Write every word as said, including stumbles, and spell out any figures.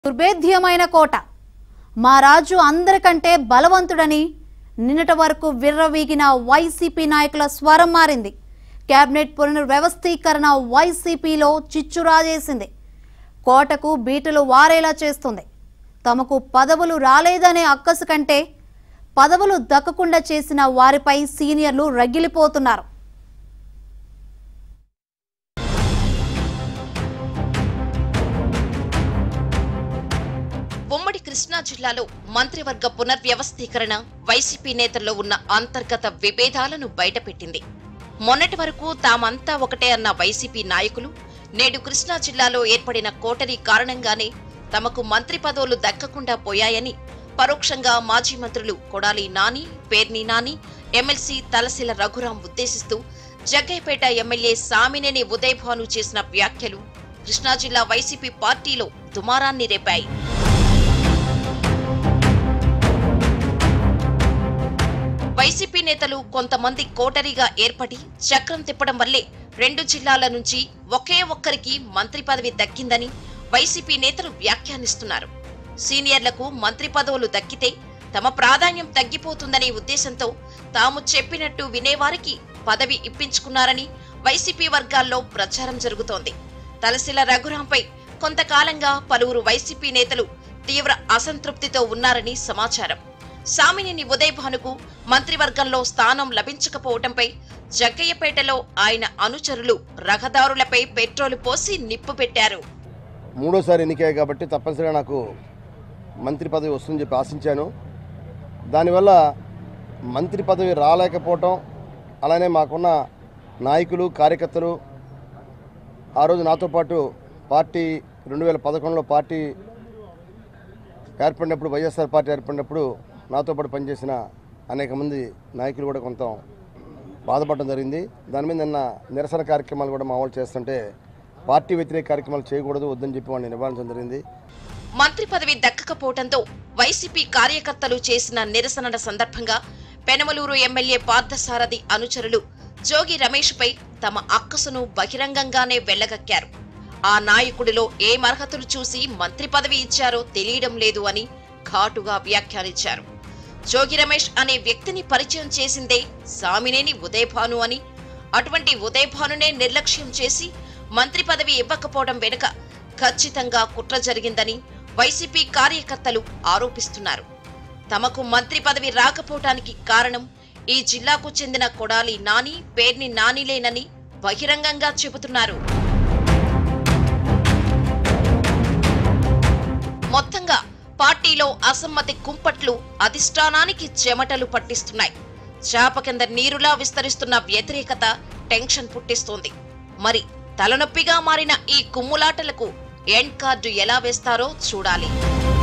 దుర్భేద్యమైన కోట మా రాజు అందరికంటే బలవంతుడని నిన్నటి వరకు విర్రవీగిన వైసీపీ నాయకుల స్వరం మారింది. కేబినెట్ పునర్వ్యవస్థీకరణ వైసీపీలో చిచ్చురాజేసింది. కోటకు బీటలు వారేలా చేస్తుంది. తమకు పదవులు రాలేదనే అక్కసు కంటే పదవులు దక్కకుండా చేసిన వారిపై సీనియర్లు రగిలిపోతున్నారు. ఉమ్మడి కృష్ణా జిల్లాలో మంత్రివర్గ పునర్వ్యవస్థీకరణ వైసీపీ నేతల్లో ఉన్న అంతర్గత విభేదాలను బయటపెట్టింది. మొన్నటి వరకు తామంతా ఒకటే అన్న వైసీపీ నాయకులు నేడు కృష్ణా జిల్లాలో ఏర్పడిన కోటరీ కారణంగానే తమకు మంత్రి పదవులు దక్కకుండా పోయాయని పరోక్షంగా మాజీ మంత్రులు కొడాలి నాని, పేర్ని నాని, ఎమ్మెల్సీ తలశీల రఘురాం ఉద్దేశిస్తూ జగ్గయ్యపేట ఎమ్మెల్యే సామినేని ఉదయభాను చేసిన వ్యాఖ్యలు కృష్ణా జిల్లా వైసీపీ పార్టీలో దుమారాన్ని రేపాయి. వైసీపీ నేతలు కొంతమంది కోటరీగా ఏర్పడి చక్రం తిప్పడం వల్లే రెండు జిల్లాల నుంచి ఒకే ఒక్కరికి మంత్రి పదవి దక్కిందని వైసీపీ నేతలు వ్యాఖ్యానిస్తున్నారు. సీనియర్లకు మంత్రి పదవులు దక్కితే తమ ప్రాధాన్యం తగ్గిపోతుందనే ఉద్దేశంతో తాము చెప్పినట్టు వినేవారికి పదవి ఇప్పించుకున్నారని వైసీపీ వర్గాల్లో ప్రచారం జరుగుతోంది. తలశీల రఘురాంపై కొంతకాలంగా పలువురు వైసీపీ నేతలు తీవ్ర అసంతృప్తితో ఉన్నారని సమాచారం. సామినేని ఉదయభానుకు మంత్రివర్గంలో స్థానం లభించకపోవడంపై జగ్గయ్యపేటలో ఆయన అనుచరులు రహదారులపై పెట్రోలు పోసి నిప్పు పెట్టారు. మూడోసారి ఎన్నికయ్యాయి కాబట్టి తప్పనిసరిగా నాకు మంత్రి పదవి వస్తుందని చెప్పి ఆశించాను. దానివల్ల మంత్రి పదవి రాలేకపోవటం, అలానే మాకున్న నాయకులు కార్యకర్తలు ఆ రోజు నాతో పాటు పార్టీ రెండు వేల పదకొండులో పార్టీ ఏర్పడినప్పుడు వైఎస్ఆర్ పార్టీ ఏర్పడినప్పుడు నాతో పాటు పనిచేసిన అనేక మంది నాయకులు కూడా కొంత బాధపడడం జరిగింది. దాని మీద నిన్న నిరసన కార్యక్రమాలు కూడా మా వాళ్ళు చేస్తుంటే పార్టీ వ్యతిరేక కార్యక్రమాలు చేయకూడదు వద్దని చెప్పి వాడిని నివారించడం జరిగింది. మంత్రి పదవి దక్కకపోవడంతో వైసీపీ కార్యకర్తలు చేసిన నిరసనల సందర్భంగా పెనమలూరు ఎమ్మెల్యే పార్థసారథి అనుచరులు జోగి రమేష్ పై తమ అక్కసును బహిరంగంగానే వెళ్లగక్కారు. ఆ నాయకుడిలో ఏ అర్హతలు చూసి మంత్రి పదవి ఇచ్చారో తెలియడం లేదు అని ఘాటుగా వ్యాఖ్యానించారు. జోగి రమేష్ అనే వ్యక్తిని పరిచయం చేసిందే సామినేని ఉదయభాను అని, అటువంటి ఉదయభానునే నిర్లక్ష్యం చేసి మంత్రి పదవి ఇవ్వకపోవడం వెనుక ఖచ్చితంగా కుట్ర జరిగిందని వైసీపీ కార్యకర్తలు ఆరోపిస్తున్నారు. తమకు మంత్రి పదవి రాకపోవటానికి కారణం ఈ జిల్లాకు చెందిన కొడాలి నాని, పేర్ని నానిలేనని బహిరంగంగా చెబుతున్నారు. మొత్తంగా పార్టీలో అసమ్మతి కుంపట్లు అధిష్టానానికి చెమటలు పట్టిస్తున్నాయి. చాప కింద నీరులా విస్తరిస్తున్న వ్యతిరేకత టెన్షన్ పుట్టిస్తోంది. మరి తలనొప్పిగా మారిన ఈ కుమ్ములాటలకు ఎండ్ కార్డు ఎలా వేస్తారో చూడాలి.